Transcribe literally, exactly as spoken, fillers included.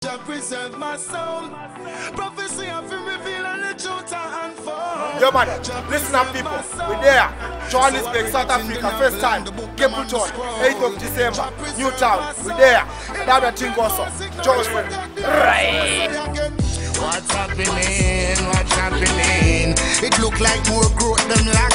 Jah preserve my soul. Prophecy of him reveal and the truth and unfold. Yo man, listen up people, we're there. Johannesburg, South Africa, first time. Capleton, eighth of December, Newtown, we're there. Now the thing goes up. Joe's friend. Right. What's happening? What's happening? It look like more growth than life.